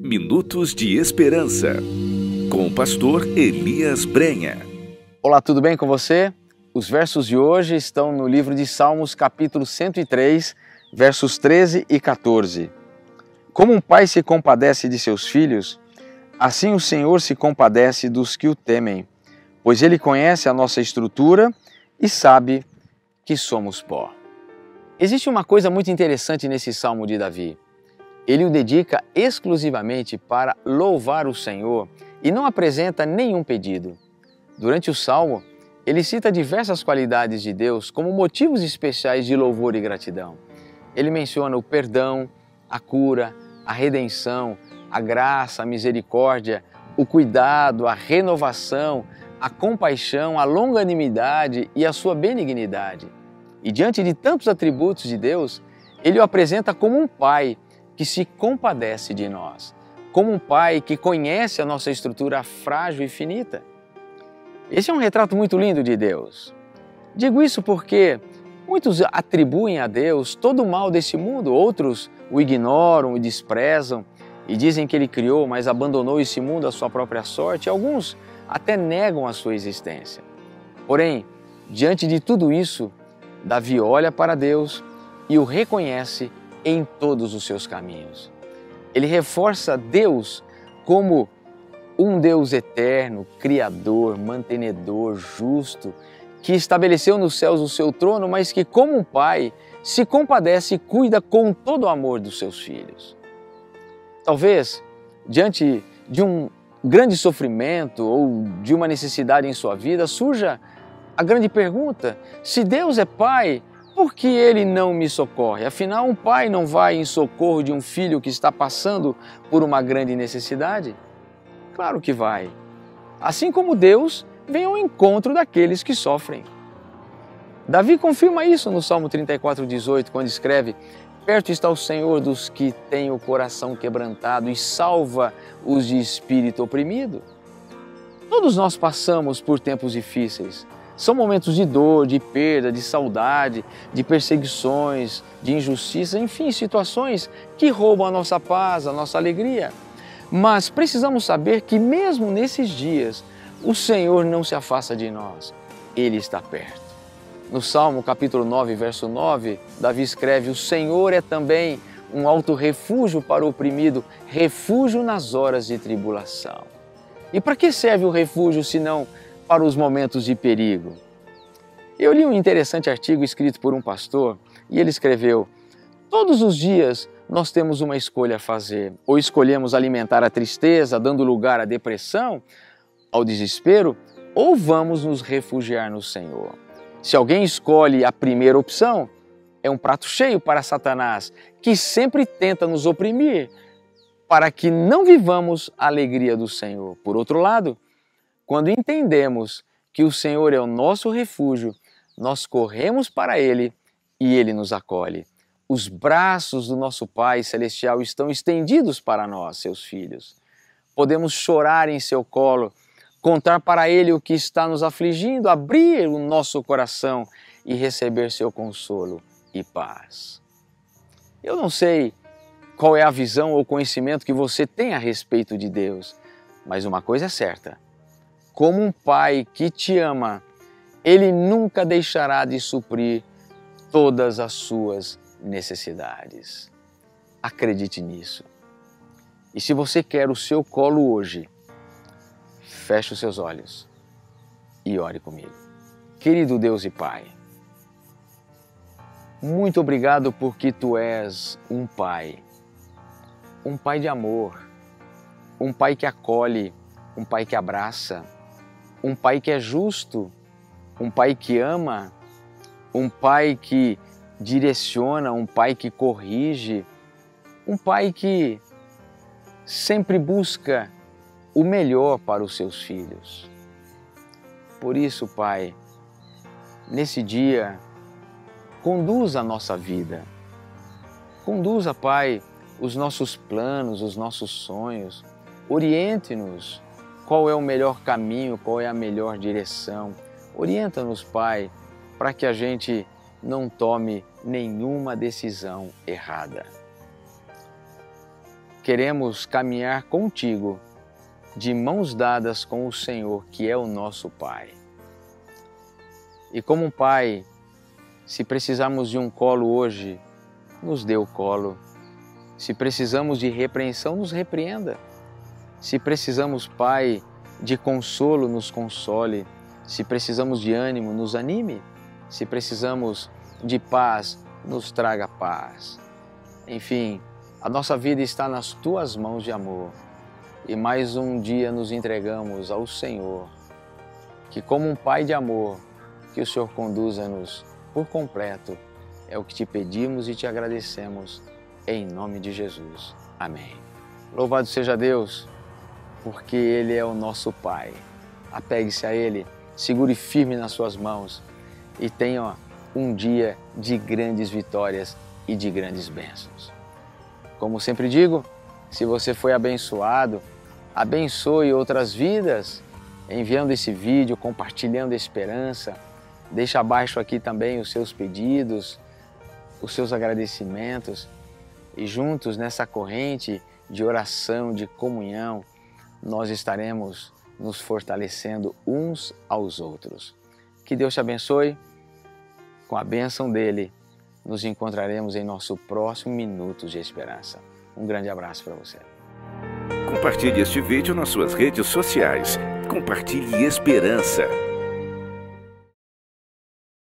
Minutos de Esperança, com o pastor Elias Brenha. Olá, tudo bem com você? Os versos de hoje estão no livro de Salmos, capítulo 103, versos 13 e 14. Como um pai se compadece de seus filhos, assim o Senhor se compadece dos que o temem, pois Ele conhece a nossa estrutura e sabe que somos pó. Existe uma coisa muito interessante nesse Salmo de Davi. Ele o dedica exclusivamente para louvar o Senhor e não apresenta nenhum pedido. Durante o Salmo, ele cita diversas qualidades de Deus como motivos especiais de louvor e gratidão. Ele menciona o perdão, a cura, a redenção, a graça, a misericórdia, o cuidado, a renovação, a compaixão, a longanimidade e a sua benignidade. E diante de tantos atributos de Deus, ele o apresenta como um pai que se compadece de nós, como um pai que conhece a nossa estrutura frágil e finita. Esse é um retrato muito lindo de Deus. Digo isso porque muitos atribuem a Deus todo o mal desse mundo, outros o ignoram e desprezam e dizem que Ele criou, mas abandonou esse mundo à sua própria sorte, e alguns até negam a sua existência. Porém, diante de tudo isso, Davi olha para Deus e o reconhece em todos os seus caminhos. Ele reforça Deus como um Deus eterno, criador, mantenedor, justo, que estabeleceu nos céus o seu trono, mas que, como um pai, se compadece e cuida com todo o amor dos seus filhos. Talvez, diante de um grande sofrimento ou de uma necessidade em sua vida, surja a grande pergunta: se Deus é pai, por que Ele não me socorre? Afinal, um pai não vai em socorro de um filho que está passando por uma grande necessidade? Claro que vai. Assim como Deus vem ao encontro daqueles que sofrem. Davi confirma isso no Salmo 34:18, quando escreve: perto está o Senhor dos que têm o coração quebrantado e salva os de espírito oprimido. Todos nós passamos por tempos difíceis. São momentos de dor, de perda, de saudade, de perseguições, de injustiça, enfim, situações que roubam a nossa paz, a nossa alegria. Mas precisamos saber que mesmo nesses dias, o Senhor não se afasta de nós, Ele está perto. No Salmo capítulo 9, verso 9, Davi escreve: o Senhor é também um alto refúgio para o oprimido, refúgio nas horas de tribulação. E para que serve o refúgio senão para os momentos de perigo? Eu li um interessante artigo escrito por um pastor e ele escreveu: todos os dias nós temos uma escolha a fazer. Ou escolhemos alimentar a tristeza, dando lugar à depressão, ao desespero, ou vamos nos refugiar no Senhor. Se alguém escolhe a primeira opção, é um prato cheio para Satanás, que sempre tenta nos oprimir, para que não vivamos a alegria do Senhor. Por outro lado, quando entendemos que o Senhor é o nosso refúgio, nós corremos para Ele e Ele nos acolhe. Os braços do nosso Pai Celestial estão estendidos para nós, seus filhos. Podemos chorar em seu colo, contar para Ele o que está nos afligindo, abrir o nosso coração e receber seu consolo e paz. Eu não sei qual é a visão ou conhecimento que você tem a respeito de Deus, mas uma coisa é certa: como um pai que te ama, Ele nunca deixará de suprir todas as suas necessidades. Acredite nisso. E se você quer o seu colo hoje, feche os seus olhos e ore comigo. Querido Deus e Pai, muito obrigado porque Tu és um Pai de amor, um Pai que acolhe, um Pai que abraça, um Pai que é justo, um Pai que ama, um Pai que direciona, um Pai que corrige, um Pai que sempre busca o melhor para os seus filhos. Por isso, Pai, nesse dia, conduza a nossa vida. Conduza, Pai, os nossos planos, os nossos sonhos. Oriente-nos qual é o melhor caminho, qual é a melhor direção. Orienta-nos, Pai, para que a gente não tome nenhuma decisão errada. queremos caminhar contigo, de mãos dadas com o Senhor, que é o nosso Pai. E como um pai, se precisarmos de um colo hoje, nos dê o colo. Se precisamos de repreensão, nos repreenda. Se precisamos, Pai, de consolo, nos console. Se precisamos de ânimo, nos anime. Se precisamos de paz, nos traga paz. Enfim, a nossa vida está nas Tuas mãos de amor. E mais um dia nos entregamos ao Senhor. Que como um Pai de amor, que o Senhor conduza-nos por completo. É o que te pedimos e te agradecemos, em nome de Jesus. Amém. Louvado seja Deus, porque Ele é o nosso Pai. Apegue-se a Ele, segure firme nas suas mãos e tenha um dia de grandes vitórias e de grandes bênçãos. Como sempre digo, se você foi abençoado, abençoe outras vidas, enviando esse vídeo, compartilhando a esperança. Deixa abaixo aqui também os seus pedidos, os seus agradecimentos e juntos nessa corrente de oração, de comunhão, nós estaremos nos fortalecendo uns aos outros. Que Deus te abençoe. Com a bênção dele, nos encontraremos em nosso próximo Minutos de Esperança. Um grande abraço para você. Compartilhe este vídeo nas suas redes sociais. Compartilhe esperança.